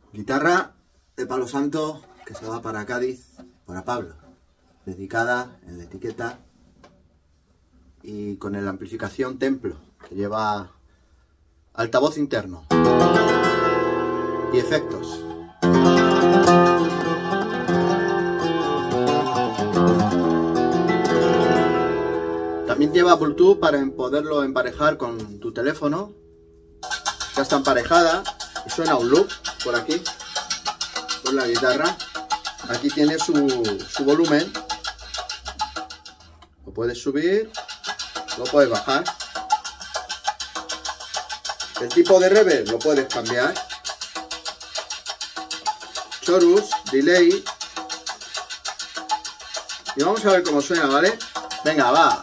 Guitarra de Palo Santo que se va para Cádiz, para Pablo, dedicada en la etiqueta y con la amplificación Templo, que lleva altavoz interno y efectos. También lleva Bluetooth para poderlo emparejar con tu teléfono. Ya está emparejada y suena un loop por aquí, por la guitarra. Aquí tiene su volumen. Lo puedes subir, lo puedes bajar. El tipo de reverb lo puedes cambiar. Chorus, delay. Y vamos a ver cómo suena, ¿vale? Venga, va.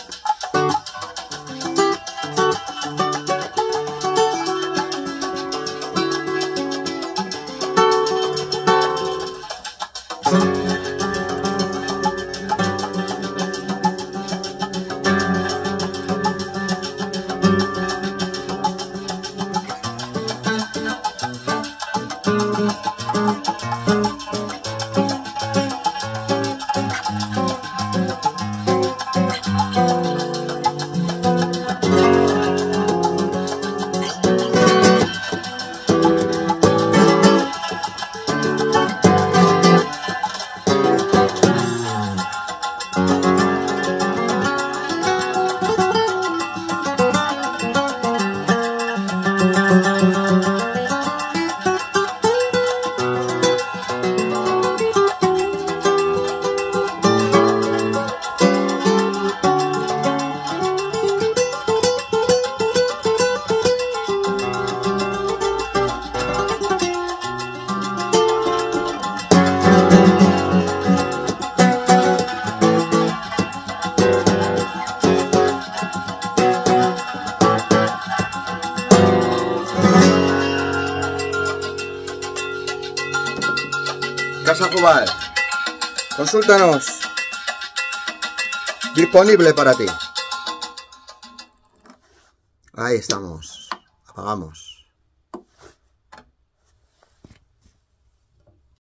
Casa Jubal, consúltanos, disponible para ti. Ahí estamos, apagamos.